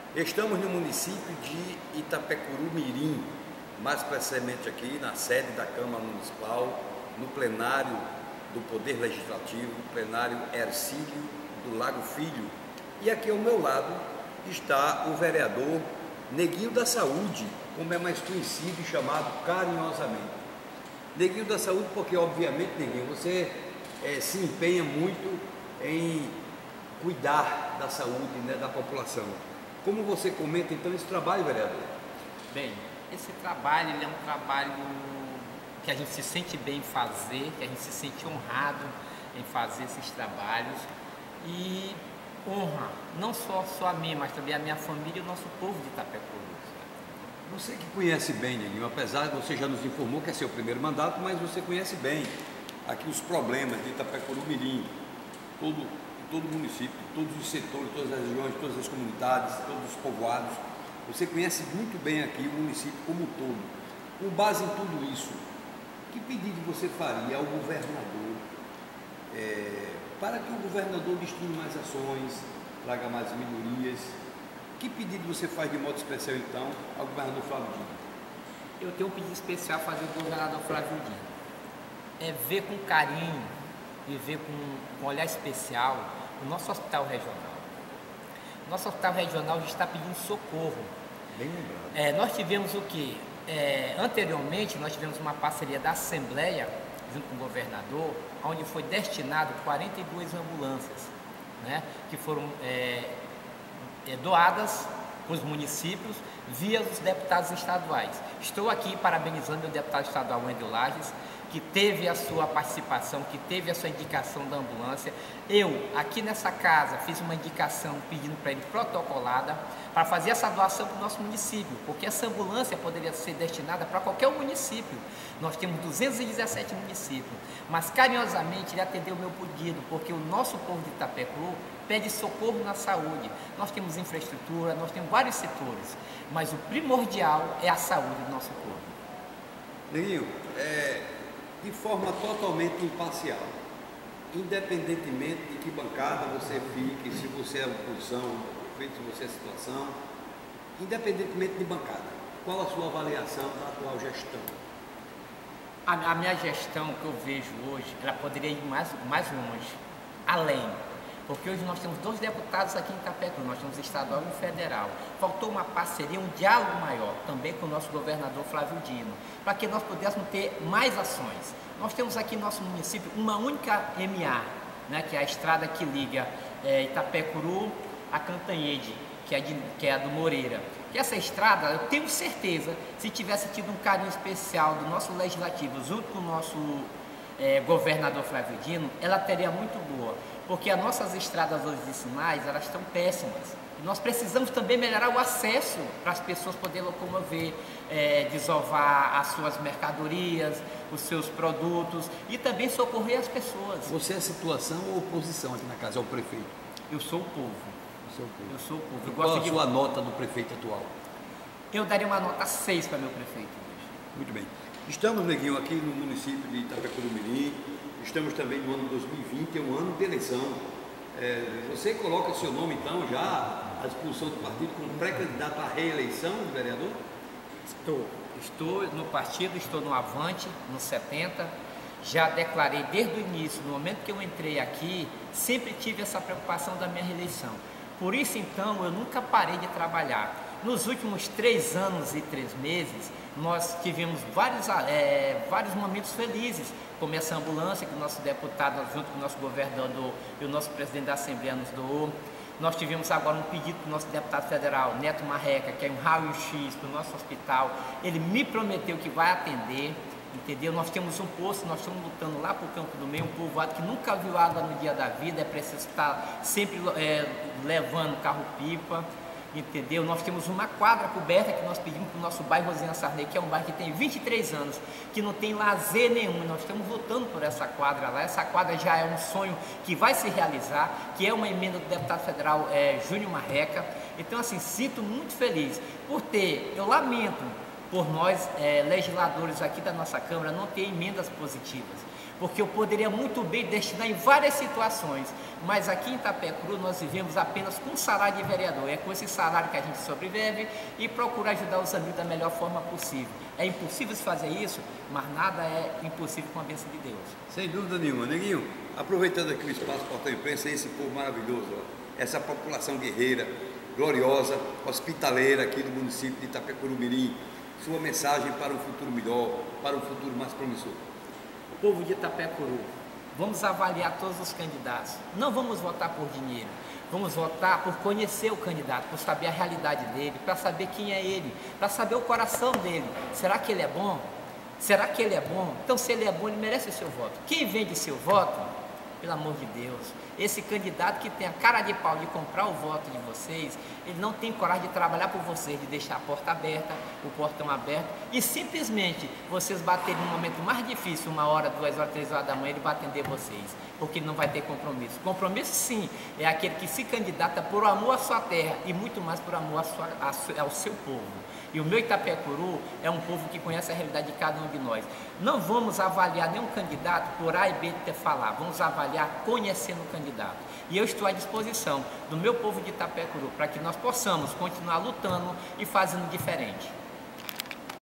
Estamos no município de Itapecuru-Mirim, mais precisamente aqui na sede da Câmara Municipal, no plenário do Poder Legislativo, plenário Hercílio do Lago Filho. E aqui ao meu lado está o vereador Neguinho da Saúde, como é mais conhecido e chamado carinhosamente. Neguinho da Saúde porque, obviamente, Neguinho, você se empenha muito em cuidar da saúde, né, da população. Como você comenta, então, esse trabalho, vereador? Bem, esse trabalho ele é um trabalho que a gente se sente bem em fazer, que a gente se sente honrado em fazer esses trabalhos e honra não só a mim, mas também a minha família e o nosso povo de Itapecuru. Você que conhece bem, Neguinho, apesar de você já nos informou que é seu primeiro mandato, mas você conhece bem aqui os problemas de Itapecuru-Mirim, todo o município, todos os setores, todas as regiões, todas as comunidades, todos os povoados. Você conhece muito bem aqui o município como um todo. Com base em tudo isso, que pedido você faria ao governador para que o governador destine mais ações, traga mais melhorias? Que pedido você faz de modo especial, então, ao governador Flávio Dino? Eu tenho um pedido especial a fazer ao governador Flávio Dino. É ver com carinho e ver com um olhar especial o nosso hospital regional. Nosso hospital regional já está pedindo socorro. Bem lembrado. Nós tivemos o quê? Anteriormente, nós tivemos uma parceria da Assembleia, junto com o governador, onde foi destinado 42 ambulâncias, né, que foram doadas para os municípios via os deputados estaduais. Estou aqui parabenizando o deputado estadual Wendel Lages, que teve a sua participação, que teve a sua indicação da ambulância. Eu, aqui nessa casa, fiz uma indicação pedindo para ele protocolada para fazer essa doação para o nosso município, porque essa ambulância poderia ser destinada para qualquer município. Nós temos 217 municípios, mas carinhosamente ele atendeu o meu pedido, porque o nosso povo de Itapecuru pede socorro na saúde. Nós temos infraestrutura, nós temos vários setores, mas o primordial é a saúde do nosso povo. Neguinho, de forma totalmente imparcial, independentemente de que bancada você fique, se você é oposição, se você é situação, independentemente de bancada, qual a sua avaliação da atual gestão? A minha gestão que eu vejo hoje, ela poderia ir mais longe, além. Porque hoje nós temos 2 deputados aqui em Itapecuru, nós temos estadual e federal. Faltou uma parceria, um diálogo maior, também com o nosso governador Flávio Dino, para que nós pudéssemos ter mais ações. Nós temos aqui no nosso município uma única MA, né, que é a estrada que liga Itapecuru a Cantanhede, que é a do Moreira. E essa estrada, eu tenho certeza, se tivesse tido um carinho especial do nosso legislativo junto com o nosso governador Flávio Dino, ela teria muito boa, porque as nossas estradas hoje vicinais, elas estão péssimas. E nós precisamos também melhorar o acesso para as pessoas poderem locomover, desovar as suas mercadorias, os seus produtos e também socorrer as pessoas. Você é situação ou oposição aqui na casa, ao prefeito? Eu sou o povo. Eu sou o povo. E qual a sua nota do prefeito atual? Eu daria uma nota 6 para meu prefeito hoje. Muito bem. Estamos, Neguinho, aqui no município de Itapecuru-Mirim. Estamos também no ano 2020, é um ano de eleição. Você coloca seu nome, então, já à disposição do partido como pré-candidato à reeleição do vereador? Estou no partido, estou no Avante, no 70. Já declarei desde o início, no momento que eu entrei aqui, sempre tive essa preocupação da minha reeleição. Por isso, então, eu nunca parei de trabalhar. Nos últimos 3 anos e 3 meses, nós tivemos vários momentos felizes, como essa ambulância que o nosso deputado, junto com o nosso governador e o nosso presidente da Assembleia nos doou. Nós tivemos agora um pedido do nosso deputado federal, Neto Marreca, que é um raio-x para o nosso hospital. Ele me prometeu que vai atender, entendeu? Nós temos um poço, nós estamos lutando lá para o Campo do Meio, um povoado que nunca viu água no dia da vida, é preciso estar sempre levando carro-pipa. Entendeu? Nós temos uma quadra coberta que nós pedimos para o nosso bairro Rosinha Sarney, que é um bairro que tem 23 anos, que não tem lazer nenhum, nós estamos lutando por essa quadra lá. Essa quadra já é um sonho que vai se realizar, que é uma emenda do deputado federal Júnior Marreca. Então, assim, sinto muito feliz por ter, eu lamento por nós, legisladores aqui da nossa Câmara, não ter emendas positivas. porque eu poderia muito bem destinar em várias situações, mas aqui em Itapecuru nós vivemos apenas com salário de vereador. É com esse salário que a gente sobrevive e procura ajudar os amigos da melhor forma possível. É impossível se fazer isso, mas nada é impossível com a bênção de Deus. Sem dúvida nenhuma. Neguinho, aproveitando aqui o espaço Portal Imprensa, esse povo maravilhoso, ó, essa população guerreira, gloriosa, hospitaleira aqui do município de Itapecuru-Mirim, sua mensagem para um futuro melhor, para um futuro mais promissor. Povo de Itapecuru, vamos avaliar todos os candidatos. Não vamos votar por dinheiro, vamos votar por conhecer o candidato, por saber a realidade dele, para saber quem é ele, para saber o coração dele. Será que ele é bom? Será que ele é bom? Então, se ele é bom, ele merece o seu voto. Quem vende seu voto, pelo amor de Deus, esse candidato que tem a cara de pau de comprar o voto de vocês, ele não tem coragem de trabalhar por vocês, de deixar a porta aberta, o portão aberto, e simplesmente vocês baterem no momento mais difícil, 1 hora, 2 horas, 3 horas da manhã, ele vai atender vocês, porque ele não vai ter compromisso. Compromisso, sim, é aquele que se candidata por amor à sua terra e muito mais por amor ao seu povo. E o meu Itapecuru é um povo que conhece a realidade de cada um de nós. Não vamos avaliar nenhum candidato por A e B ter falar, vamos avaliar conhecendo o candidato. E eu estou à disposição do meu povo de Itapecuru para que nós possamos continuar lutando e fazendo diferente.